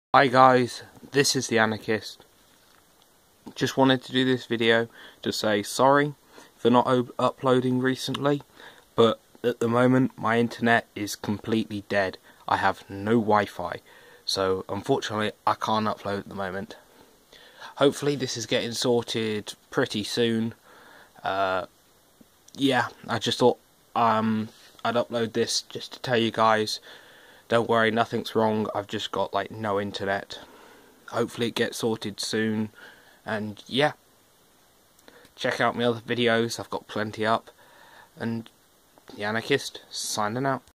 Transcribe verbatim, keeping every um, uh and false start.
Hi guys, this is the Anarchist. Just wanted to do this video to say sorry for not uploading recently, but at the moment my internet is completely dead. I have no Wi-Fi, so unfortunately I can't upload at the moment. Hopefully this is getting sorted pretty soon. Uh, yeah, I just thought um, I'd upload this just to tell you guys, don't worry, nothing's wrong, I've just got like no internet. Hopefully it gets sorted soon, and yeah, check out my other videos, I've got plenty up, and the Anarchist, signing out.